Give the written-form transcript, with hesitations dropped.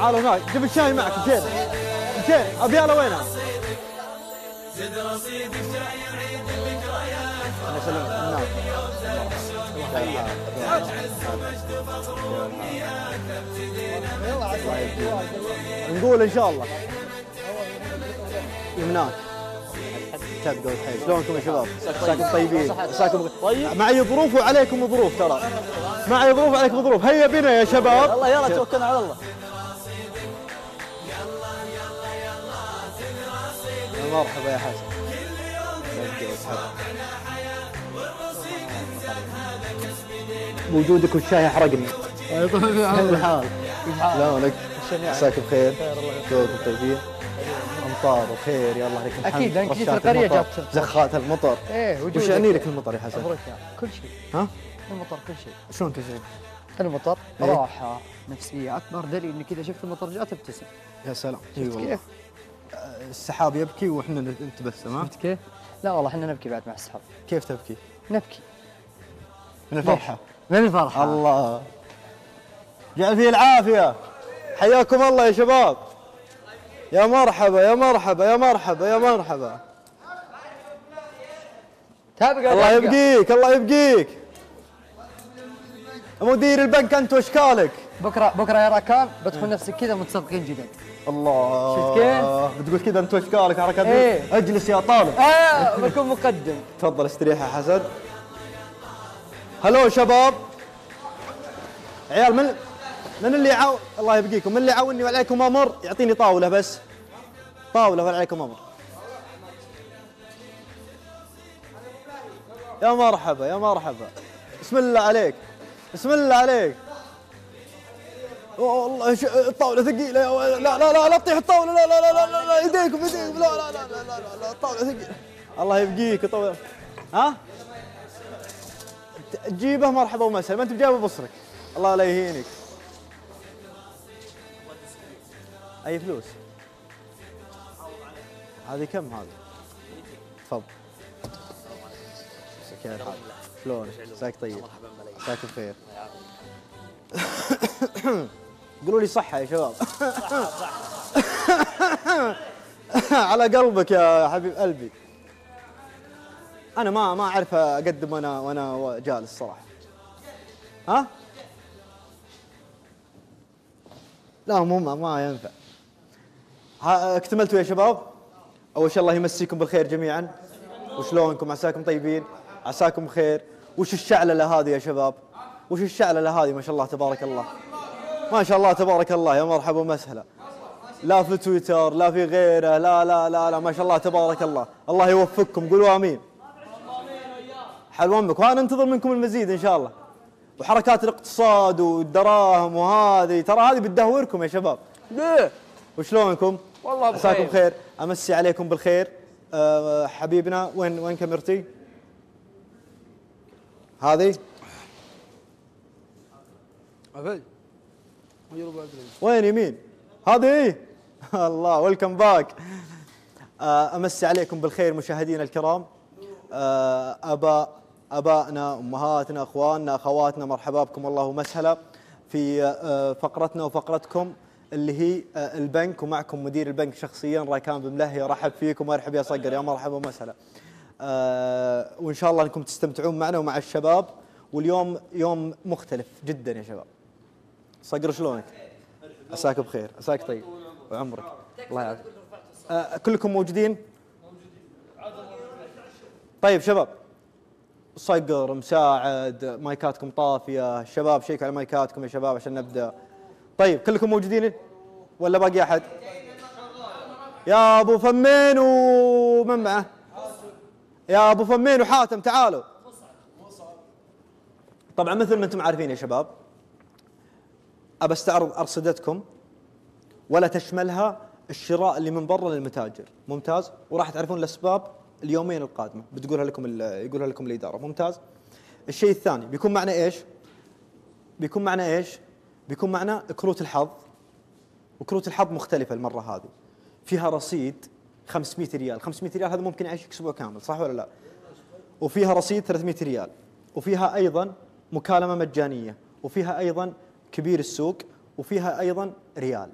تعالوا هناك، جيب الشاي معك مشين. مشين، ابياله وينها؟ زد رصيدك جاي يعيد الذكريات. انا سلمت هناك. نقول ان شاء الله هناك. تبقوا الحين شلونكم يا شباب؟ عساكم طيبين؟ عساكم طيب؟ معي ظروف وعليكم ظروف ترى. معي ظروف وعليكم ظروف، هيا بنا يا شباب. الله يلا توكلنا على الله. مرحبا يا حسن. وجودك والشاي يحرقني. كيف الحال؟ شلونك؟ عساك بخير؟ شلونكم طيبين؟ امطار وخير يا الله لك الحمد. اكيد لانك جيت القريه جات زخات المطر. ايه وش يعني لك المطر يا حسن؟ كل شيء. ها؟ المطر كل شيء. شلون كل شيء؟ المطر راحه نفسيه، اكبر دليل انك اذا شفت المطر جاء تبتسم. يا سلام. شفت كيف؟ السحاب يبكي واحنا نتبسم. ها؟ شفت كيف؟ لا والله احنا نبكي بعد مع السحاب. كيف تبكي؟ نبكي من الفرحه. من الفرحه. الله جعل فيه العافيه. حياكم الله يا شباب. يا مرحبا يا مرحبا يا مرحبا يا مرحبا. تبقى الله يبقيك الله يبقيك. مدير البنك انت واشكالك. بكره يا راكان بدخل نفسك كذا متسابقين جدد. الله شفت كيف؟ بتقول كذا انت واشكالك حركات. ايه؟ اجلس يا طالب. بكون مقدم. تفضل استريح يا حسن. هلو شباب. عيال من اللي الله يبقيكم، من اللي يعاونني وعليكم امر يعطيني طاوله بس. طاوله وعليكم امر. يا مرحبا يا مرحبا. بسم الله عليك. بسم الله عليك. والله الطاوله ثقيله. لا لا لا لا تطيح الطاوله. لا لا لا لا لا ايديكم ايديكم. لا لا لا لا لا لا الطاوله ثقيله. الله يبقيك طاوله. ها؟ تجيبه مرحبا ومسهلا، ما انت بجايبه بصرك. الله لا يهينك. اي فلوس؟ هذه كم هذه؟ تفضل. كيف الحال؟ شلونك؟ عساك طيب؟ عساك بخير. قولوا لي صحة يا شباب. على قلبك يا حبيب قلبي. أنا ما أعرف أقدم وأنا جالس صراحة. ها؟ لا ما ينفع. اكتملتوا يا شباب؟ أول شيء الله يمسيكم بالخير جميعا. وشلونكم؟ عساكم طيبين؟ عساكم بخير. وش الشعللة هذه يا شباب؟ وش الشعللة هذه؟ ما شاء الله تبارك الله. ما شاء الله تبارك الله. يا مرحبا ومسهلا. لا في تويتر لا في غيره. لا لا لا لا ما شاء الله تبارك الله. الله يوفقكم. قولوا امين. حلو امك. وانا انتظر منكم المزيد ان شاء الله. وحركات الاقتصاد والدراهم وهذه ترى هذه بتدهوركم يا شباب. ليه؟ وشلونكم؟ والله بخير. عساكم بخير. امسي عليكم بالخير. حبيبنا وين كاميرتي؟ هذه؟ وين يمين؟ هذه؟ الله ويلكم باك. امسي عليكم بالخير مشاهدينا الكرام. ابائنا امهاتنا اخواننا اخواتنا مرحبا بكم الله ومسهلا في فقرتنا وفقرتكم اللي هي البنك، ومعكم مدير البنك شخصيا راكان بملهي. رحب فيكم وارحب يا صقر. يا مرحبا ومسهلا. وان شاء الله انكم تستمتعون معنا ومع الشباب. واليوم يوم مختلف جدا يا شباب. صقر شلونك؟ عساك بخير. عساك طيب وعمرك. الله يعافيك. كلكم موجودين؟ طيب شباب، صقر مساعد مايكاتكم طافيه. شباب شيكوا على مايكاتكم يا شباب عشان نبدا. طيب كلكم موجودين ولا باقي احد؟ يا ابو فمين ومن معه؟ يا ابو فمين وحاتم تعالوا. طبعا مثل ما انتم عارفين يا شباب، ابى استعرض ارصدتكم ولا تشملها الشراء اللي من برا للمتاجر. ممتاز. وراح تعرفون الاسباب اليومين القادمه بتقولها لكم يقولها لكم الاداره. ممتاز. الشيء الثاني بيكون معنا ايش؟ بيكون معنا كروت الحظ. وكروت الحظ مختلفه المره هذه. فيها رصيد 500 ريال. 500 ريال هذا ممكن يعيشك اسبوع كامل، صح ولا لا؟ وفيها رصيد 300 ريال. وفيها ايضا مكالمه مجانيه. وفيها ايضا كبير السوق. وفيها ايضا ريال.